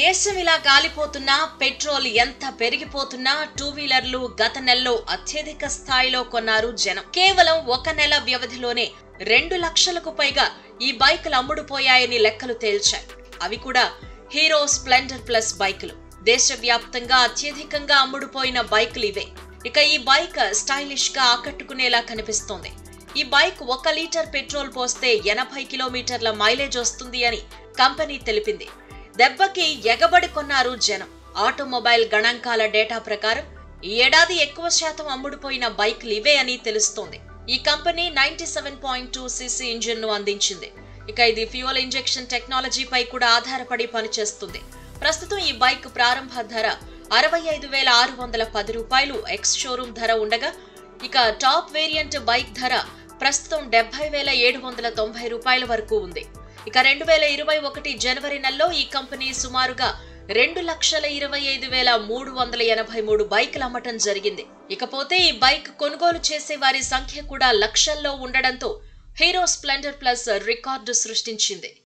దేశం ఇలా గాలిపోతున్నా, పెట్రోల్ ఎంత పెరిగిపోతున్నా టూ వీలర్లు గత నెలలో అత్యధిక స్థాయిలో కొన్నారు జనం. కేవలం ఒక నెల వ్యవధిలోనే 2 లక్షలకు పైగా ఈ బైకులు అమ్ముడుపోయాయని లెక్కలు తేల్చాయి. అవి కూడా హీరో స్ప్లెండర్ ప్లస్ బైకులు. దేశవ్యాప్తంగా అత్యధికంగా అమ్ముడుపోయిన బైకులు ఇవే. ఇక ఈ బైక్ స్టైలిష్ గా ఆకట్టుకునేలా కనిపిస్తోంది. ఈ బైక్ 1 లీటర్ పెట్రోల్ పోస్తే 80 కిలోమీటర్ల మైలేజ్ వస్తుంది అని కంపెనీ తెలిపింది. దెబ్బకి ఎగబడి కొన్నారు జనం. ఆటోమొబైల్ గణాంకాల డేటా ప్రకారం ఈ ఏడాది ఎక్కువ శాతం అమ్ముడుపోయిన బైకులు ఇవే అని తెలుస్తోంది. ఈ కంపెనీ 97.2 cc ఇంజిన్ ను అందించింది. ఇక ఇది ఫ్యూయల్ ఇంజెక్షన్ టెక్నాలజీపై కూడా ఆధారపడి పనిచేస్తుంది. ప్రస్తుతం ఈ బైక్ ప్రారంభ ధర 65,610 రూపాయలు ఎక్స్ షోరూమ్ ధర ఉండగా, ఇక టాప్ వేరియంట్ బైక్ ధర ప్రస్తుతం 70,790 రూపాయల వరకు ఉంది. ఇక 2021 జనవరి నెలలో ఈ కంపెనీ సుమారుగా 2,25,383 బైకులు అమ్మటం జరిగింది. ఇకపోతే ఈ బైక్ కొనుగోలు చేసే వారి సంఖ్య కూడా లక్షల్లో ఉండడంతో హీరో స్ప్లెండర్ ప్లస్ రికార్డు సృష్టించింది.